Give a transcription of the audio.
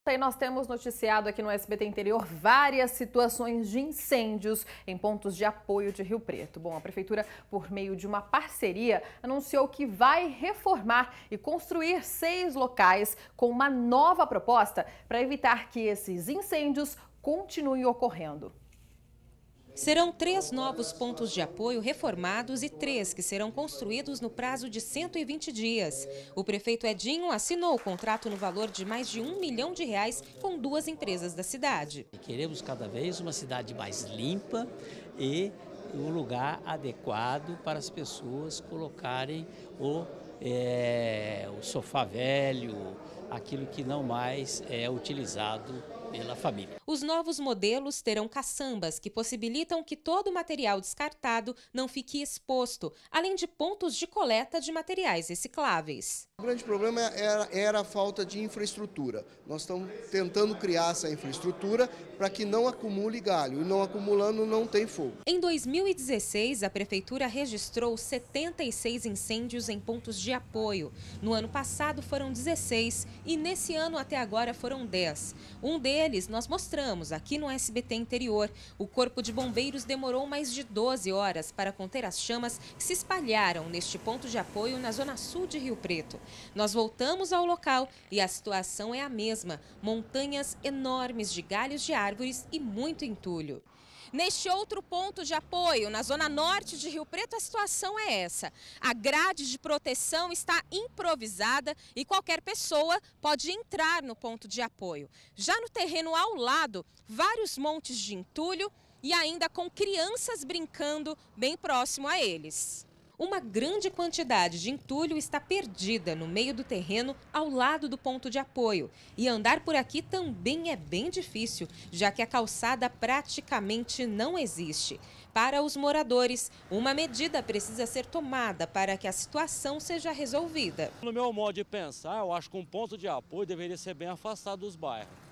E nós temos noticiado aqui no SBT Interior várias situações de incêndios em pontos de apoio de Rio Preto. Bom, a Prefeitura, por meio de uma parceria, anunciou que vai reformar e construir 6 locais com uma nova proposta para evitar que esses incêndios continuem ocorrendo. Serão 3 novos pontos de apoio reformados e 3 que serão construídos no prazo de 120 dias. O prefeito Edinho assinou o contrato no valor de mais de R$1 milhão com 2 empresas da cidade. Queremos cada vez uma cidade mais limpa e um lugar adequado para as pessoas colocarem o sofá velho, aquilo que não mais é utilizado pela família. Os novos modelos terão caçambas que possibilitam que todo o material descartado não fique exposto, além de pontos de coleta de materiais recicláveis. O grande problema era a falta de infraestrutura. Nós estamos tentando criar essa infraestrutura para que não acumule galho, e não acumulando não tem fogo. Em 2016, a Prefeitura registrou 76 incêndios em pontos de apoio. No ano passado foram 16 e nesse ano até agora foram 10. Um deles nós mostramos aqui no SBT Interior. O Corpo de Bombeiros demorou mais de 12 horas para conter as chamas que se espalharam neste ponto de apoio na zona sul de Rio Preto. Nós voltamos ao local e a situação é a mesma. Montanhas enormes de galhos de árvores e muito entulho. Neste outro ponto de apoio, na zona norte de Rio Preto, a situação é essa. A grade de proteção está improvisada e qualquer pessoa pode entrar no ponto de apoio. Já no terreno ao lado, vários montes de entulho e ainda com crianças brincando bem próximo a eles. Uma grande quantidade de entulho está perdida no meio do terreno ao lado do ponto de apoio. E andar por aqui também é bem difícil, já que a calçada praticamente não existe. Para os moradores, uma medida precisa ser tomada para que a situação seja resolvida. No meu modo de pensar, eu acho que um ponto de apoio deveria ser bem afastado dos bairros.